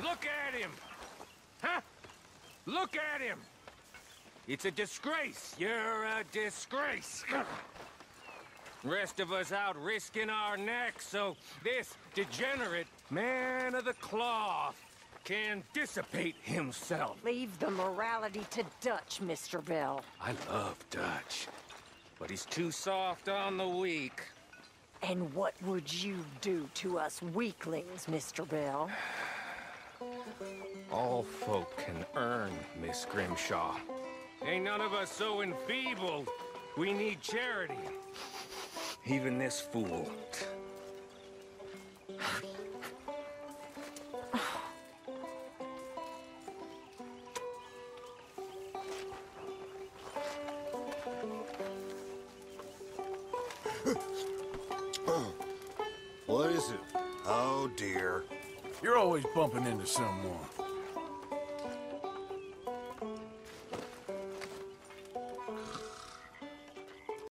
Look at him! Huh? Look at him! It's a disgrace. You're a disgrace. Rest of us out risking our necks so this degenerate man of the cloth can dissipate himself. Leave the morality to Dutch, Mr. Bell. I love Dutch, but he's too soft on the weak. And what would you do to us weaklings, Mr. Bell? All folk can earn, Miss Grimshaw. Ain't none of us so enfeebled. We need charity. Even this fool. What is it? Oh, dear. You're always bumping into someone.